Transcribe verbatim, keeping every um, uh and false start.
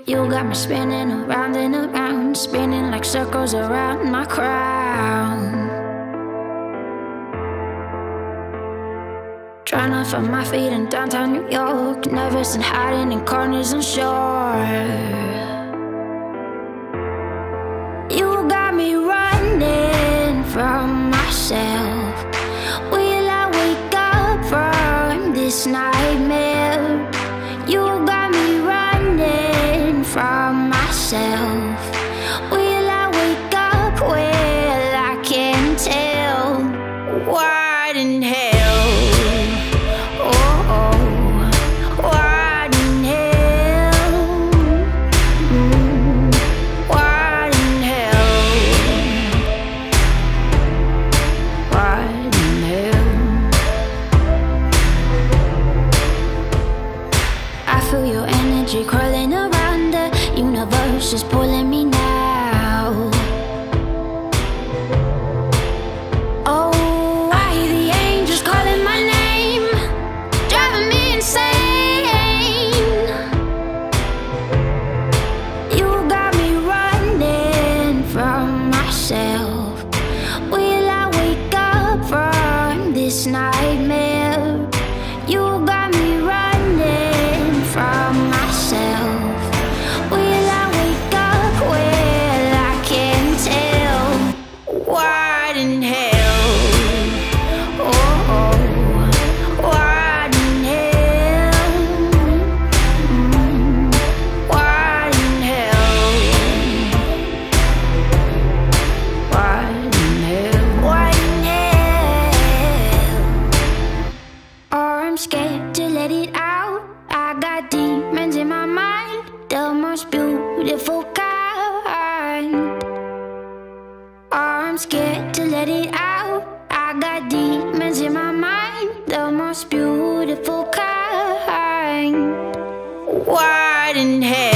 You got me spinning around and around, spinning like circles around my crown. Trying to find my feet in downtown New York, nervous and hiding in corners unsure. You got me running from myself. Will I wake up from this nightmare? You got me running from myself. Will I wake up? Well, I can't tell. What in hell? Feel your energy crawling around, the universe is pulling me now. Oh, I hear the angels calling my name, driving me insane. You got me running from myself. Will I wake up from this nightmare? You got me running from myself. Will I wake up? Well, I can't tell. What in hell? Oh, oh. What in hell? Mm. What in hell? What in hell? What in hell? Oh, I'm scared to let it out. I got demons in my mind, the most beautiful kind. Oh, I'm scared to let it out. I got demons in my mind, the most beautiful kind. What in hell?